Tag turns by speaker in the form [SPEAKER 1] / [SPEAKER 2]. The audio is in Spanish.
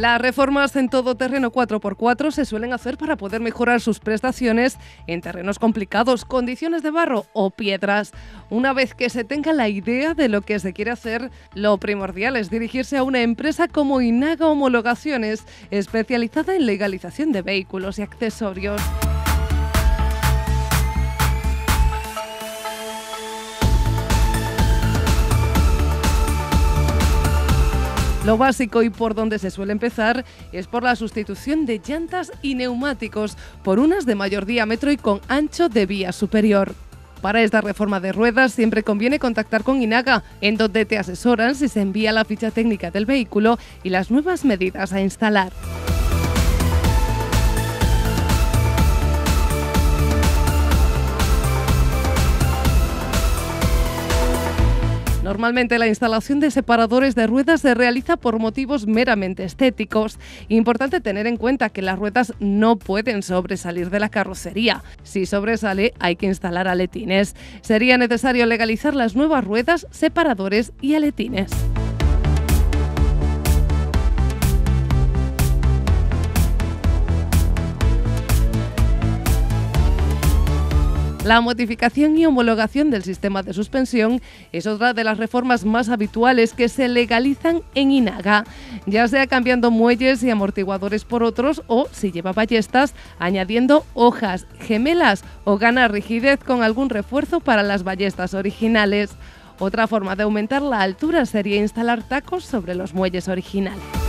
[SPEAKER 1] Las reformas en todoterreno 4x4 se suelen hacer para poder mejorar sus prestaciones en terrenos complicados, condiciones de barro o piedras. Una vez que se tenga la idea de lo que se quiere hacer, lo primordial es dirigirse a una empresa como Inaga Homologaciones, especializada en legalización de vehículos y accesorios. Lo básico y por donde se suele empezar es por la sustitución de llantas y neumáticos por unas de mayor diámetro y con ancho de vía superior. Para esta reforma de ruedas siempre conviene contactar con Inaga, en donde te asesoran si se envía la ficha técnica del vehículo y las nuevas medidas a instalar. Normalmente la instalación de separadores de ruedas se realiza por motivos meramente estéticos. Importante tener en cuenta que las ruedas no pueden sobresalir de la carrocería. Si sobresale, hay que instalar aletines. Sería necesario legalizar las nuevas ruedas, separadores y aletines. La modificación y homologación del sistema de suspensión es otra de las reformas más habituales que se legalizan en Inaga, ya sea cambiando muelles y amortiguadores por otros o, si lleva ballestas, añadiendo hojas, gemelas o gana rigidez con algún refuerzo para las ballestas originales. Otra forma de aumentar la altura sería instalar tacos sobre los muelles originales.